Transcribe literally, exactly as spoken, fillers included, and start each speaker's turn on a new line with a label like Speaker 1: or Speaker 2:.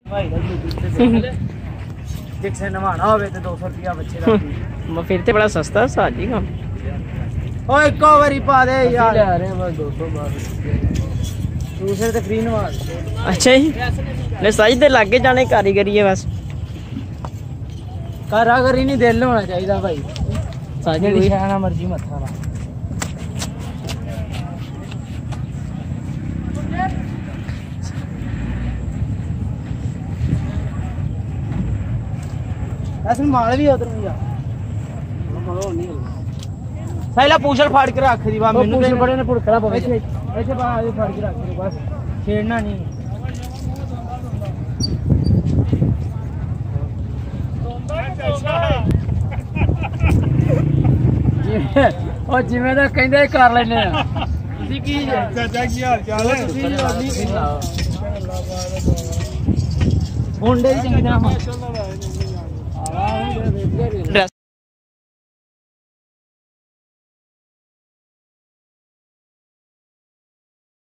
Speaker 1: जिसे नवाना हो दो सौ रुपया बच्चे का
Speaker 2: फिर तो बड़ा सस्ता साजी काम
Speaker 1: ओए इको बारी पा दे यार ले रहे हैं बस दो सौ दूसरे ते फ्री नवा
Speaker 2: अच्छा जी ले साइज दे लागे जाने कारीगरी है बस
Speaker 1: कारीगरी नहीं दिल होना चाहिए भाई साजी शाना मर्जी मथा ला ऐसे माल भी उधर में जा साइला पूछल फाड़ के रख दी बा मेनू पूछल बड़े ने पुड़खड़ा पवे ऐसे ऐसे बा ये फाड़ के रख दे बस छेड़ना नहीं ओ जिਵੇਂ ਦਾ ਕਹਿੰਦੇ ਕਰ ਲੈਨੇ ਆ ਤੁਸੀਂ ਕੀ ਚਾਚਾ ਕੀ ਹਾਲ ਚਾਲ ਹੈ ਮੁੰਡੇ ਦੀ ਚੰਗੀ ਤਰ੍ਹਾਂ